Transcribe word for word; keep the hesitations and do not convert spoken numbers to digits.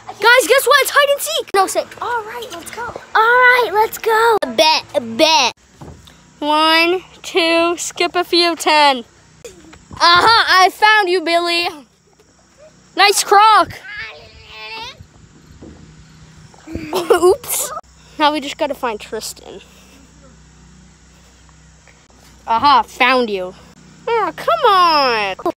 Guys, guess what? It's hide and seek. No, say, all right, let's go. All right, let's go. A bet, a bet. One, two, skip a few, ten. Aha, I found you, Billy. Nice croc. Oops. Now we just gotta find Tristan. Aha, found you. Oh, come on.